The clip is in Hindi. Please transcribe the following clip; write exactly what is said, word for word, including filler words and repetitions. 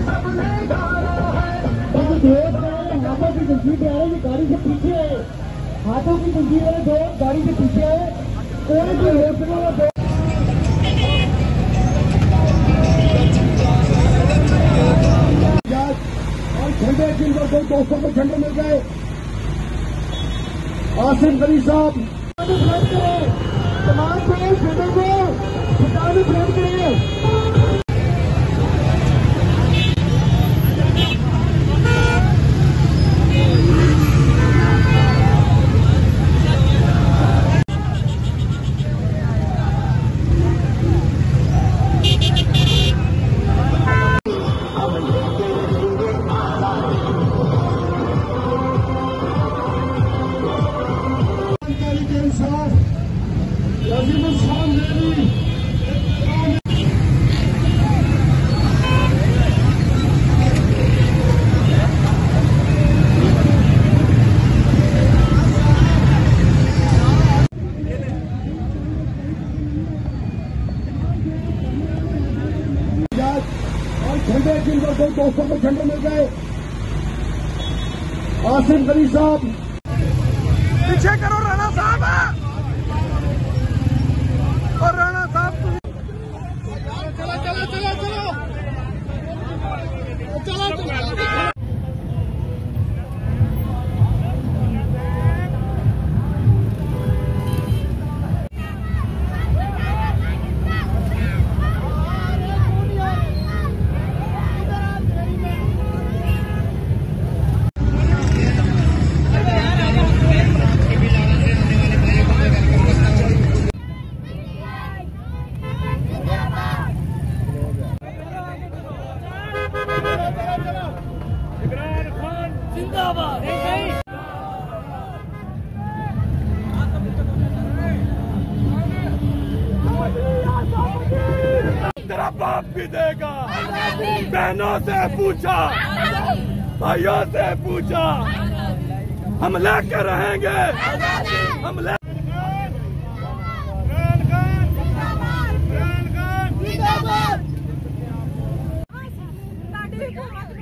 हाथों की जंजीर पे आ रहे, गाड़ी से पीछे आए, हाथों की जंजीर वाले दो गाड़ी से पीछे आए, कोई भी होटल वाला दो और झंडे जिन पर दो दोस्तों को झंडे मिल गए। आसिफ गनी साहब तमाम पुलिस झंडे को छुटाने प्रयास करेंगे। झंडे जिन पर दो दोस्तों को झंडे मिल गए। आसिफ गनी साहब पीछे करो, राणा साहब और राणा साहब चलो चलो चलो चलो चलो चलो। तेरा बाप भी देगा, बहनों से पूछा, भाइयों से पूछा, हम लेके रहेंगे, हम ले जिंदाबाद।